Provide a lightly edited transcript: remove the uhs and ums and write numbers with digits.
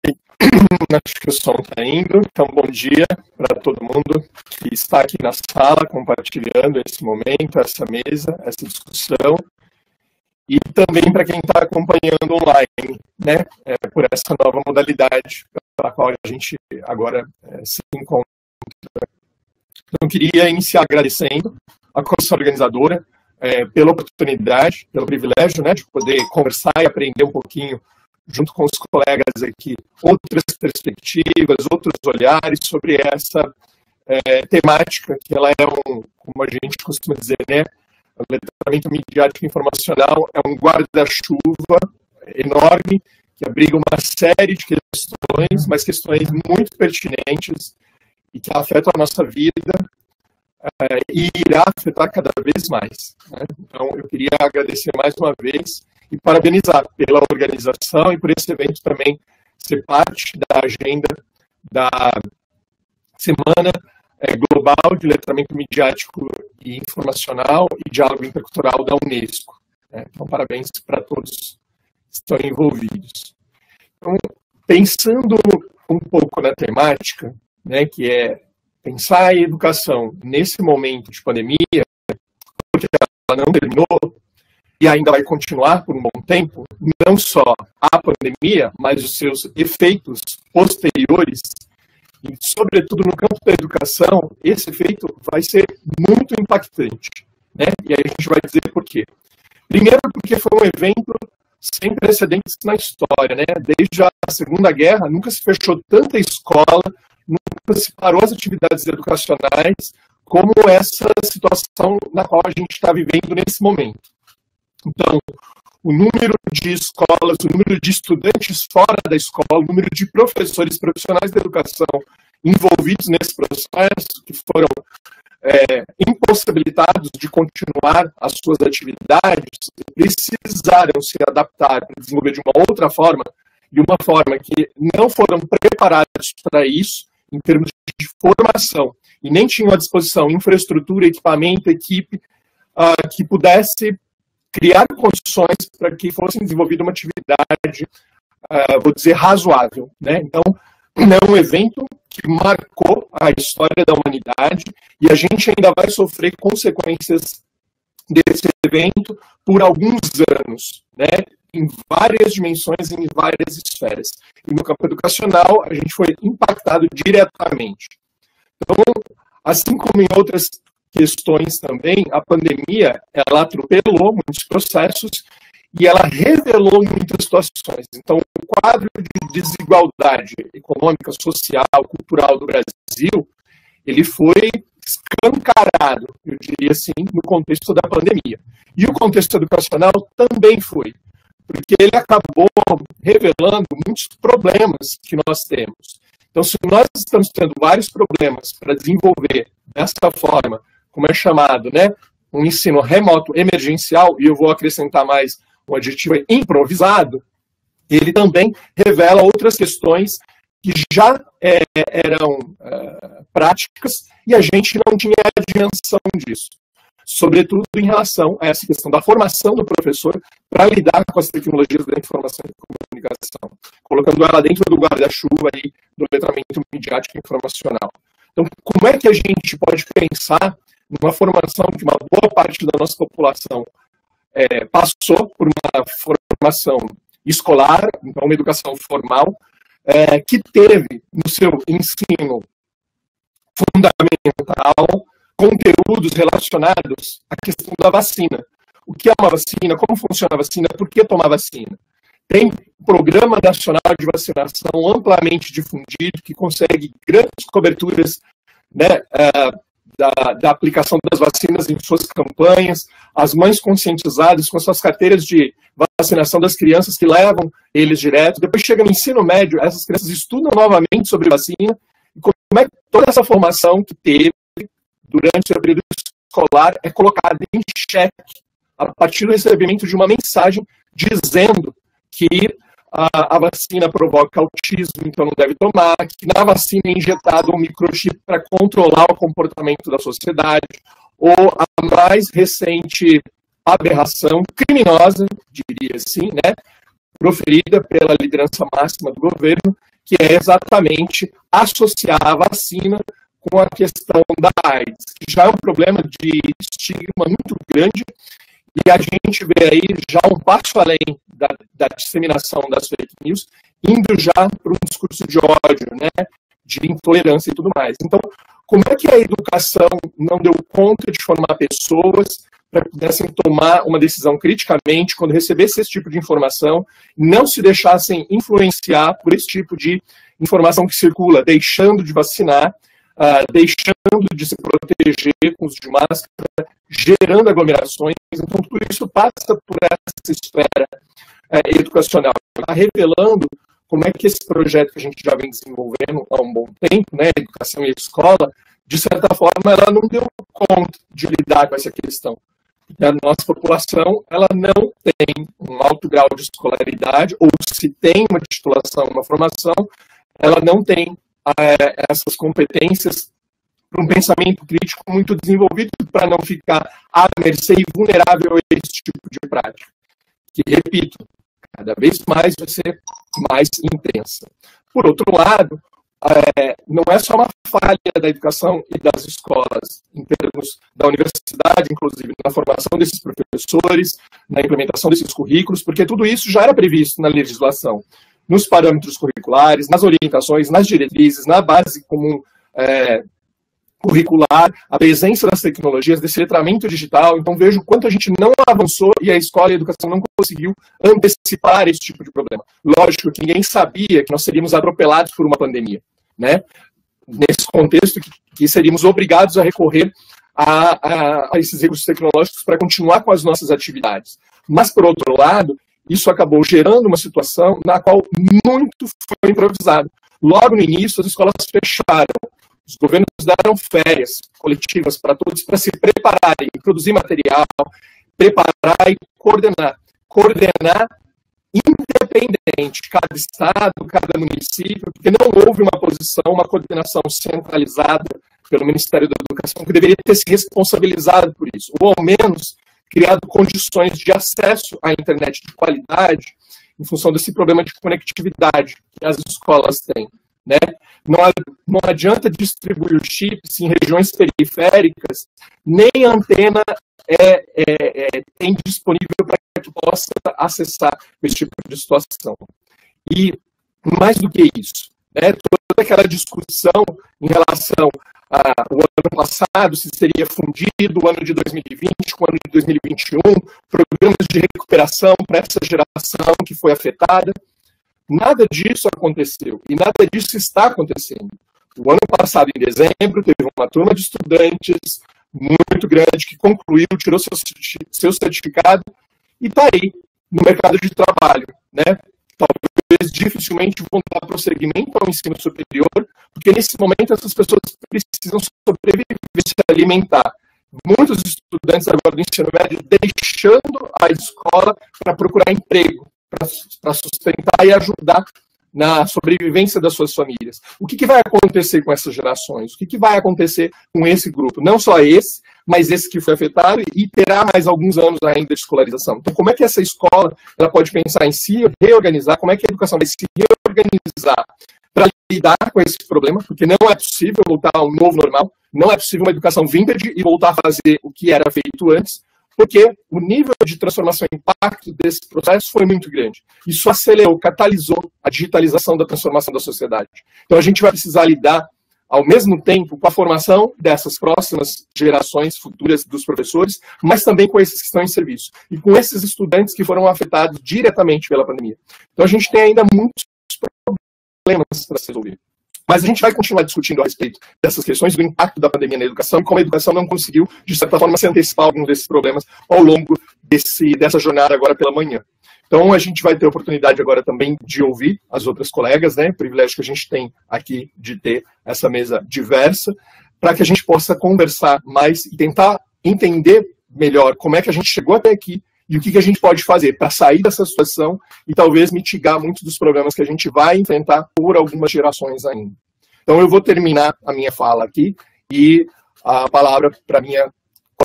Acho que o som está indo, então bom dia para todo mundo que está aqui na sala compartilhando esse momento, essa mesa, essa discussão, e também para quem está acompanhando online, né, por essa nova modalidade pela qual a gente agora se encontra. Então, eu queria iniciar agradecendo a comissão organizadora pela oportunidade, pelo privilégio, né, de poder conversar e aprender um pouquinho junto com os colegas aqui, outras perspectivas, outros olhares sobre essa temática, que ela é como a gente costuma dizer, né, o letramento midiático informacional é um guarda-chuva enorme, que abriga uma série de questões, mas questões muito pertinentes e que afetam a nossa vida e irá afetar cada vez mais, né? Então, eu queria agradecer mais uma vez e parabenizar pela organização e por esse evento também ser parte da agenda da Semana Global de Letramento Midiático e Informacional e Diálogo Intercultural da Unesco. Então, parabéns para todos que estão envolvidos. Então, pensando um pouco na temática, né, que é pensar a educação nesse momento de pandemia, porque ela não terminou, e ainda vai continuar por um bom tempo, não só a pandemia, mas os seus efeitos posteriores, e sobretudo no campo da educação, esse efeito vai ser muito impactante, né? E aí a gente vai dizer por quê. Primeiro, porque foi um evento sem precedentes na história, né? Desde a Segunda Guerra, nunca se fechou tanta escola, nunca se parou as atividades educacionais como essa situação na qual a gente está vivendo nesse momento. Então, o número de escolas, o número de estudantes fora da escola, o número de professores profissionais da educação envolvidos nesse processo, que foram impossibilitados de continuar as suas atividades, precisaram se adaptar para desenvolver de uma outra forma, e uma forma que não foram preparados para isso, em termos de formação, e nem tinham à disposição infraestrutura, equipamento, equipe, que pudesse criar condições para que fosse desenvolvida uma atividade, vou dizer, razoável, né? Então, é um evento que marcou a história da humanidade e a gente ainda vai sofrer consequências desse evento por alguns anos, né? Em várias dimensões, em várias esferas. E no campo educacional, a gente foi impactado diretamente. Então, assim como em outras questões também, a pandemia, ela atropelou muitos processos e ela revelou muitas situações. Então, o quadro de desigualdade econômica, social, cultural do Brasil, ele foi escancarado, eu diria assim, no contexto da pandemia. E o contexto educacional também foi, porque ele acabou revelando muitos problemas que nós temos. Então, se nós estamos tendo vários problemas para desenvolver dessa forma, como é chamado, né, um ensino remoto emergencial, e eu vou acrescentar mais um adjetivo improvisado, ele também revela outras questões que já eram práticas e a gente não tinha a dimensão disso. Sobretudo em relação a essa questão da formação do professor para lidar com as tecnologias da informação e comunicação, colocando ela dentro do guarda-chuva aí do letramento midiático informacional. Então, como é que a gente pode pensar numa formação que uma boa parte da nossa população passou por uma formação escolar, então uma educação formal, que teve no seu ensino fundamental conteúdos relacionados à questão da vacina. O que é uma vacina? Como funciona a vacina? Por que tomar vacina? Tem um Programa Nacional de Vacinação amplamente difundido, que consegue grandes coberturas, né, da aplicação das vacinas em suas campanhas, as mães conscientizadas com suas carteiras de vacinação das crianças que levam eles direto. Depois chega no ensino médio, essas crianças estudam novamente sobre vacina, e como é que toda essa formação que teve durante o período escolar é colocada em xeque a partir do recebimento de uma mensagem dizendo que a vacina provoca autismo, então não deve tomar, que na vacina é injetado um microchip para controlar o comportamento da sociedade, ou a mais recente aberração criminosa, diria assim, né, proferida pela liderança máxima do governo, que é exatamente associar a vacina com a questão da AIDS, que já é um problema de estigma muito grande, e a gente vê aí já um passo além da disseminação das fake news, indo já para um discurso de ódio, né, de intolerância e tudo mais. Então, como é que a educação não deu conta de formar pessoas para que pudessem tomar uma decisão criticamente quando recebesse esse tipo de informação, não se deixassem influenciar por esse tipo de informação que circula, deixando de vacinar, deixando de se proteger com uso de máscara, gerando aglomerações. Então, tudo isso passa por essa esfera educacional. Está revelando como é que esse projeto que a gente já vem desenvolvendo há um bom tempo, né, a educação e a escola, de certa forma, ela não deu conta de lidar com essa questão. A nossa população, ela não tem um alto grau de escolaridade, ou se tem uma titulação, uma formação, ela não tem essas competências para um pensamento crítico muito desenvolvido para não ficar à mercê e vulnerável a esse tipo de prática. Que, repito, cada vez mais vai ser mais intensa. Por outro lado, não é só uma falha da educação e das escolas, em termos da universidade, inclusive, na formação desses professores, na implementação desses currículos, porque tudo isso já era previsto na legislação, nos parâmetros curriculares, nas orientações, nas diretrizes, na base comum curricular, a presença das tecnologias, desse letramento digital. Então, vejo quanto a gente não avançou e a escola e a educação não conseguiu antecipar esse tipo de problema. Lógico que ninguém sabia que nós seríamos atropelados por uma pandemia, né? Nesse contexto que seríamos obrigados a recorrer a esses recursos tecnológicos para continuar com as nossas atividades. Mas, por outro lado, isso acabou gerando uma situação na qual muito foi improvisado. Logo no início, as escolas fecharam. Os governos deram férias coletivas para todos, para se prepararem, produzir material, preparar e coordenar. Coordenar independente, cada estado, cada município, porque não houve uma posição, uma coordenação centralizada pelo Ministério da Educação, que deveria ter se responsabilizado por isso, ou ao menos criado condições de acesso à internet de qualidade em função desse problema de conectividade que as escolas têm. Né? Não adianta distribuir os chips em regiões periféricas, nem antena tem disponível para que possa acessar esse tipo de situação. E, mais do que isso, né, toda aquela discussão em relação ao ano passado, se seria fundido o ano de 2020 com o ano de 2021, programas de recuperação para essa geração que foi afetada, nada disso aconteceu e nada disso está acontecendo. O ano passado, em dezembro, teve uma turma de estudantes muito grande que concluiu, tirou seu certificado e está aí no mercado de trabalho, né? Talvez dificilmente vão dar prosseguimento ao ensino superior, porque nesse momento essas pessoas precisam sobreviver, se alimentar. Muitos estudantes agora do ensino médio deixando a escola para procurar emprego, para sustentar e ajudar na sobrevivência das suas famílias. O que vai acontecer com essas gerações? O que vai acontecer com esse grupo? Não só esse, mas esse que foi afetado e terá mais alguns anos ainda de escolarização. Então, como é que essa escola ela pode pensar em se reorganizar? Como é que a educação vai se reorganizar para lidar com esse problema? Porque não é possível voltar a um novo normal, não é possível uma educação vintage e voltar a fazer o que era feito antes, porque o nível de transformação e impacto desse processo foi muito grande. Isso acelerou, catalisou a digitalização da transformação da sociedade. Então a gente vai precisar lidar, ao mesmo tempo, com a formação dessas próximas gerações futuras dos professores, mas também com esses que estão em serviço. E com esses estudantes que foram afetados diretamente pela pandemia. Então a gente tem ainda muitos problemas para se resolver. Mas a gente vai continuar discutindo a respeito dessas questões do impacto da pandemia na educação e como a educação não conseguiu, de certa forma, se antecipar alguns desses problemas ao longo dessa jornada agora pela manhã. Então, a gente vai ter a oportunidade agora também de ouvir as outras colegas, né? O privilégio que a gente tem aqui de ter essa mesa diversa, para que a gente possa conversar mais e tentar entender melhor como é que a gente chegou até aqui e o que a gente pode fazer para sair dessa situação e talvez mitigar muitos dos problemas que a gente vai enfrentar por algumas gerações ainda. Então eu vou terminar a minha fala aqui e a palavra para a minha